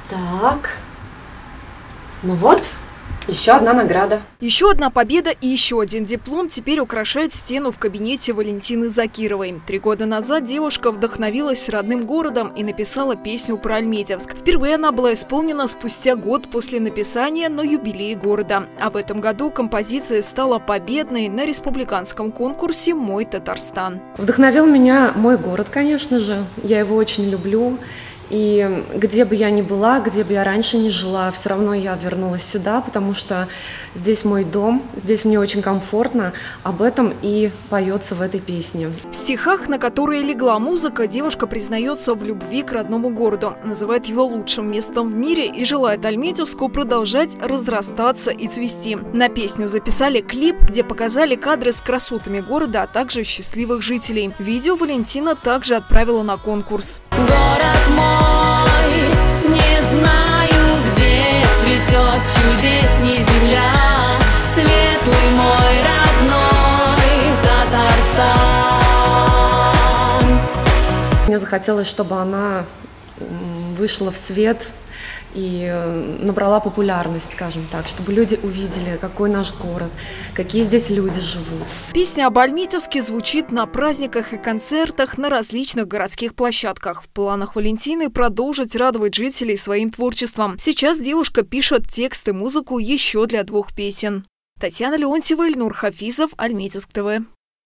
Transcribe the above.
Так, ну вот, еще одна награда. Еще одна победа и еще один диплом теперь украшает стену в кабинете Валентины Закировой. 3 года назад девушка вдохновилась родным городом и написала песню про Альметьевск. Впервые она была исполнена спустя год после написания на юбилее города. А в этом году композиция стала победной на республиканском конкурсе «Мой Татарстан». Вдохновил меня мой город, конечно же. Я его очень люблю. И где бы я ни была, где бы я раньше не жила, все равно я вернулась сюда, потому что здесь мой дом, здесь мне очень комфортно. Об этом и поется в этой песне. В стихах, на которые легла музыка, девушка признается в любви к родному городу, называет его лучшим местом в мире и желает Альметьевску продолжать разрастаться и цвести. На песню записали клип, где показали кадры с красотами города, а также счастливых жителей. Видео Валентина также отправила на конкурс. Город мой, не знаю, где цветет чудесней земля, светлый мой родной Татарстан. Мне захотелось, чтобы она вышла в свет и набрала популярность, скажем так, чтобы люди увидели, какой наш город, какие здесь люди живут. Песня об Альметьевске звучит на праздниках и концертах на различных городских площадках. В планах Валентины продолжить радовать жителей своим творчеством. Сейчас девушка пишет текст и музыку еще для 2 песен. Татьяна Леонтьева, Ильнур Хафизов, Альметьевск ТВ.